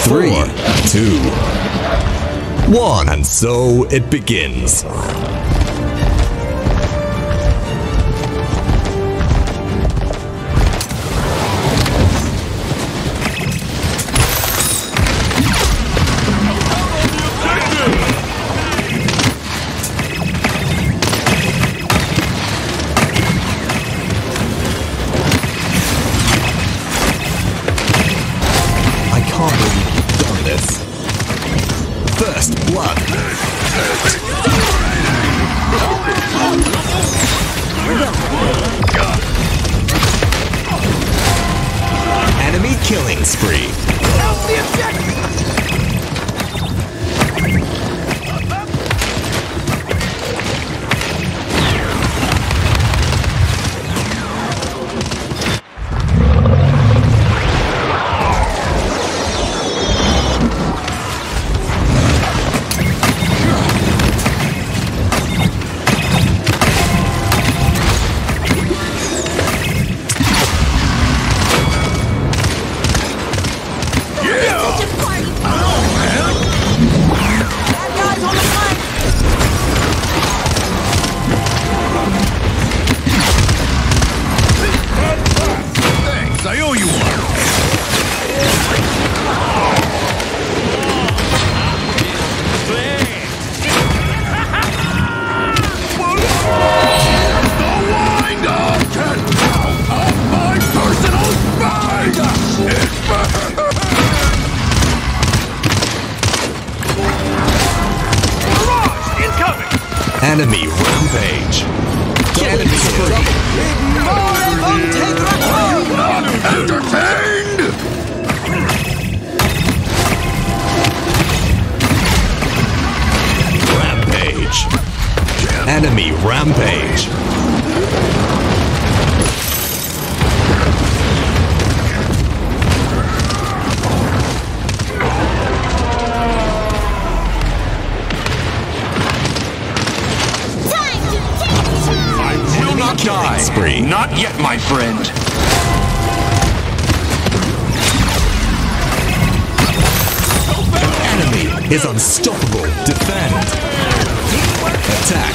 3, 2, 1, and so it begins. First blood. Enemy killing spree. Help the objective! Enemy rampage. Enemy spree. Entertained! Rampage. Enemy rampage. Die. Spree. Not yet, my friend. Enemy is unstoppable. Defend. Attack.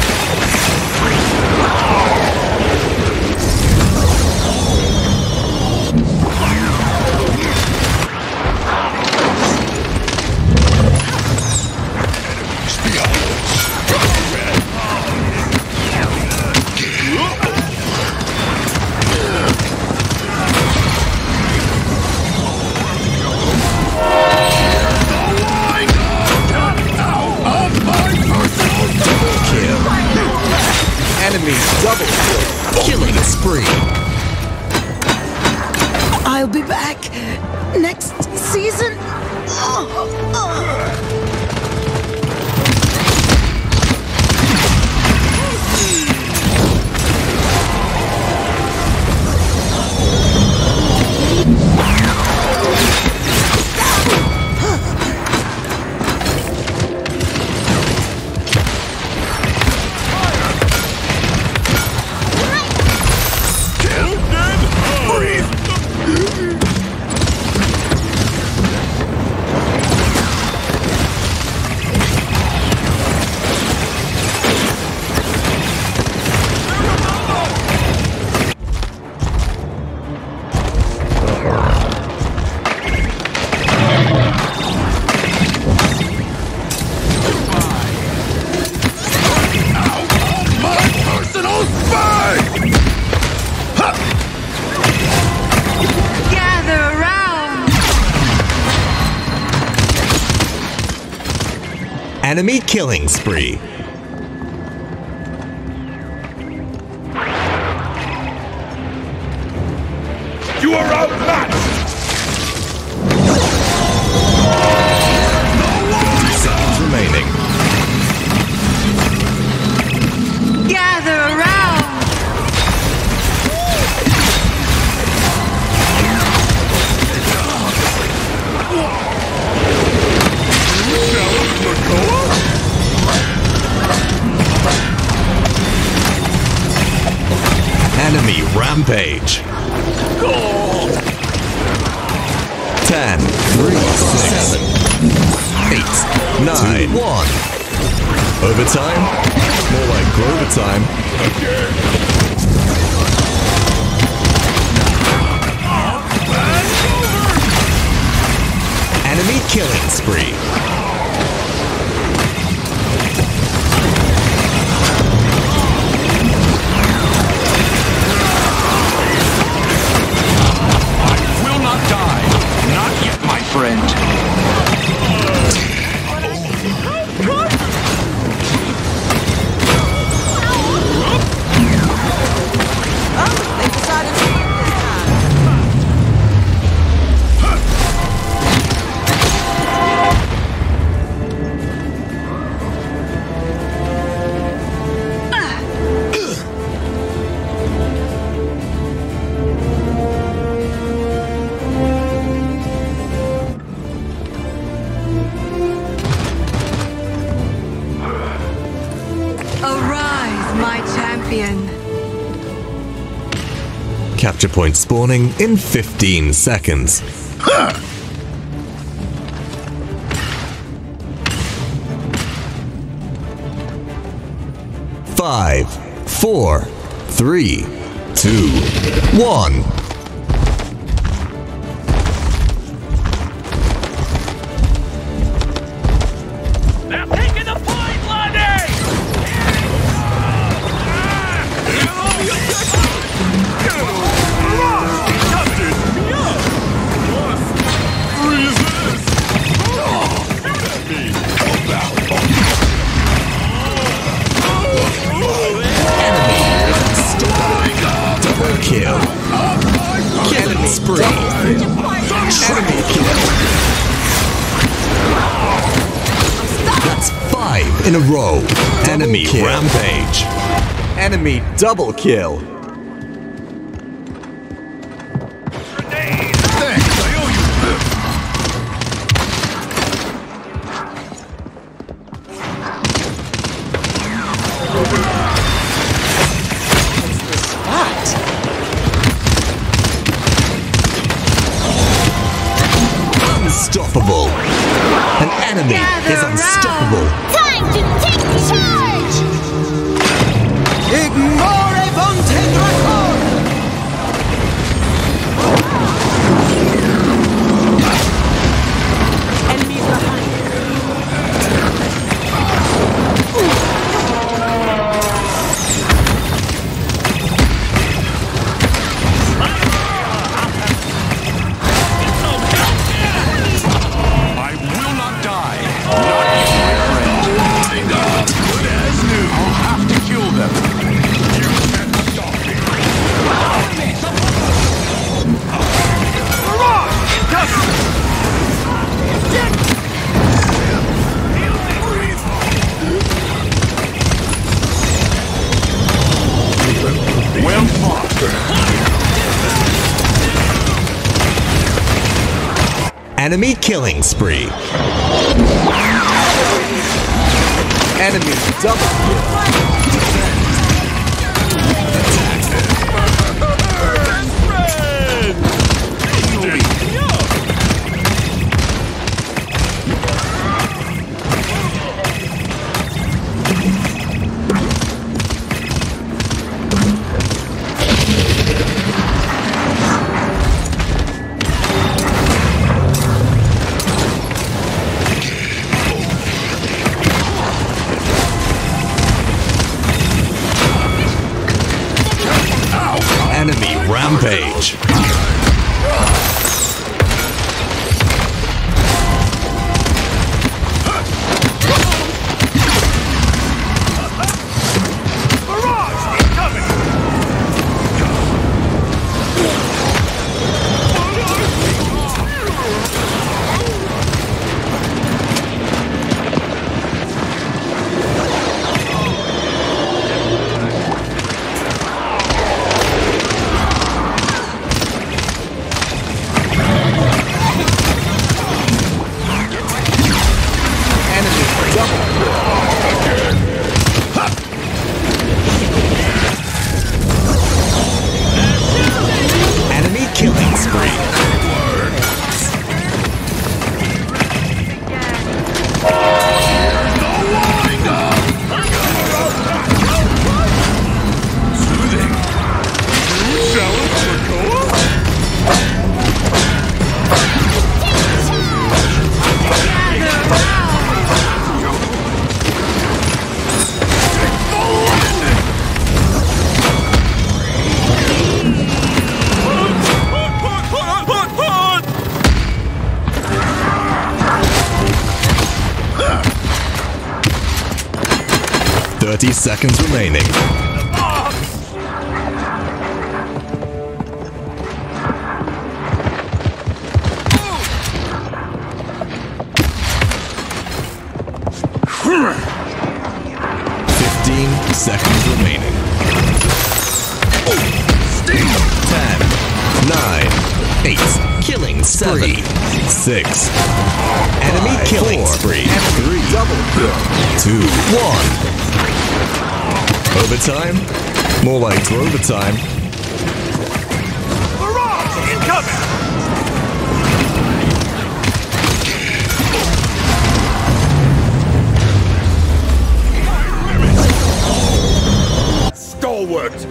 Enemy double kill. Killing spree. I'll be back next season. Enemy killing spree. You are outmatched! 2 seconds remaining. Gather around. Enemy rampage. 10, 3, 7, 8, 9, 1. Overtime? More like Grover time. Enemy killing spree. Will not die. Not yet, my friend. They decided to win this time. Arise, my champion. Capture point spawning in 15 seconds. Five, 4, 3, 2, 1. They're taking the point, Lundy! Double kill. Killing spree. Enemy kill. That's 5 in a row. Enemy rampage. Enemy double kill. Unstoppable. An enemy is unstoppable. Time to take charge! Ignore Vontae Dracon! Enemies behind. I will not die. Not yet, my friend. I'll have to kill them. You can't stop me. Well fought. Enemy killing spree. Enemy double kill. Enemy rampage. 30 seconds remaining. Seconds remaining. 10, 9, 8, killing 7, 6, enemy killing spree, 3, 2, 1. Overtime? More like overtime. Barrage incoming! Stalwart!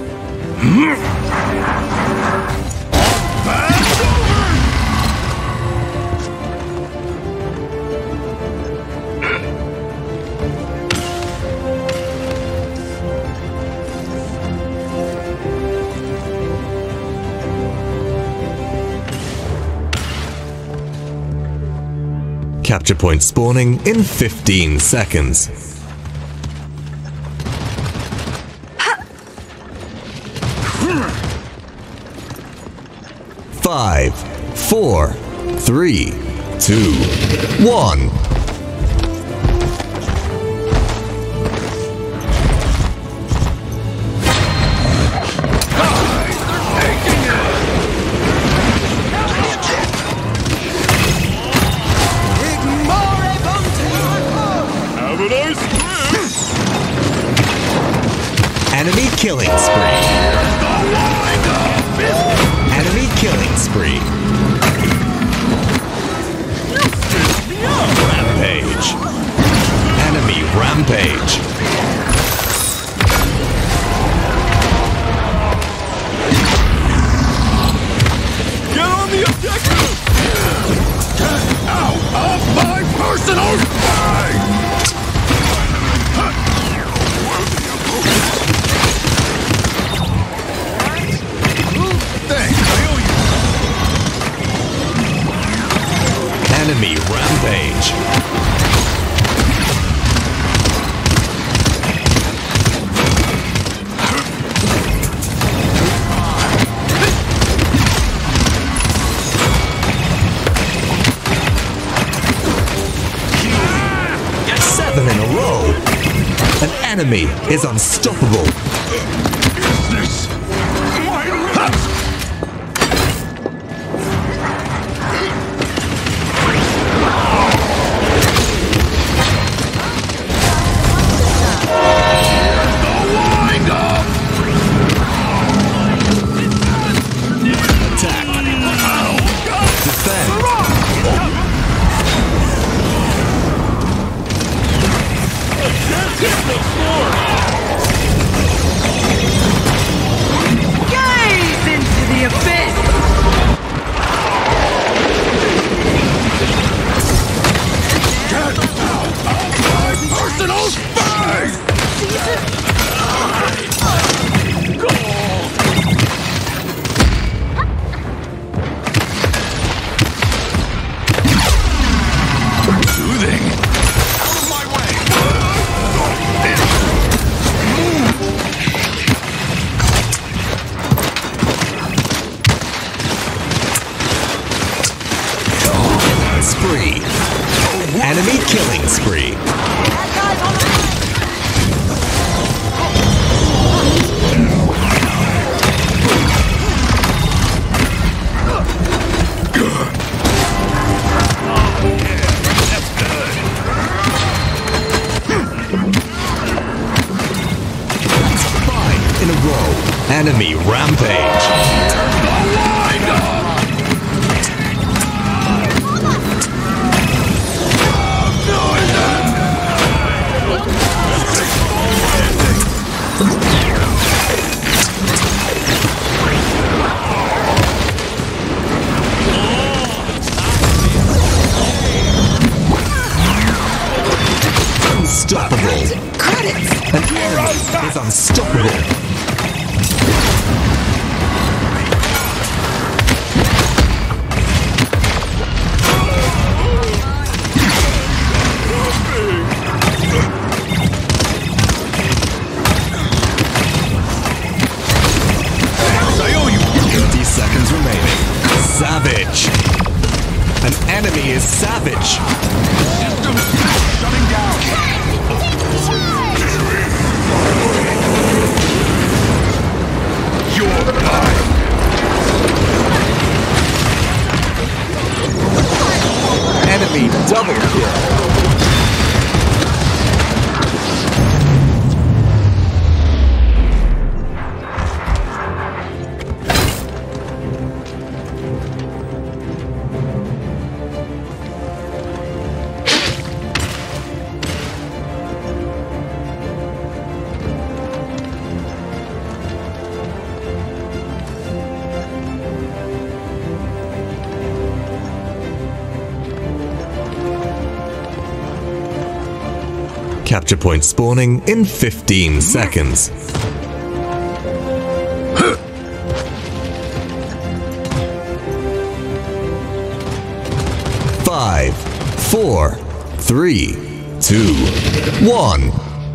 Capture point spawning in 15 seconds. 5, 4, 3, 2, 1. Enemy killing spree. Enemy killing spree. Rampage. Enemy rampage. Get on the objective! Get out of my personal space! Enemy rampage. Seven in a row. An enemy is unstoppable. Is this my last? Gaze into the abyss! Get out of my personal space! Soothing. Out of my way! Spree. Enemy killing spree. That's 5 in a row. Enemy rampage. Unstoppable. Credits! An enemy is unstoppable. Capture point spawning in 15 seconds. Five, 4, 3, 2, 1.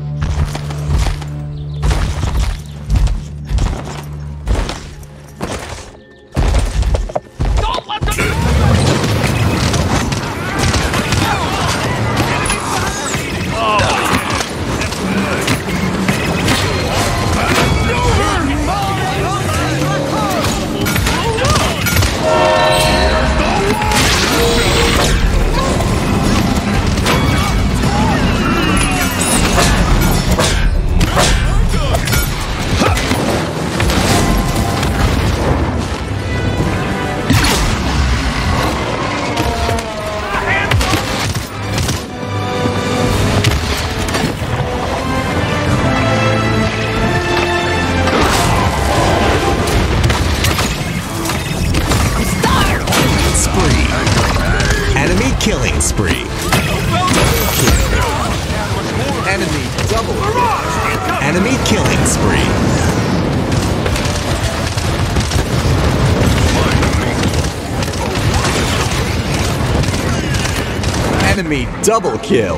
Killing spree. Enemy double. Enemy killing spree. Enemy double kill.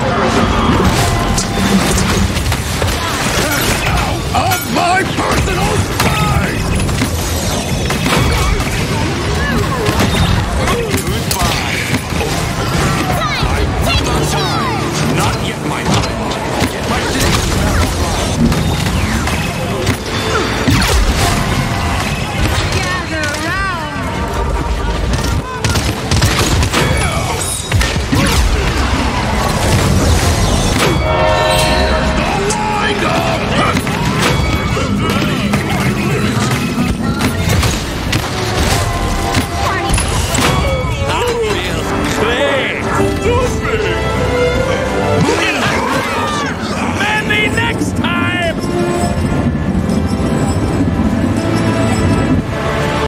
Of my personal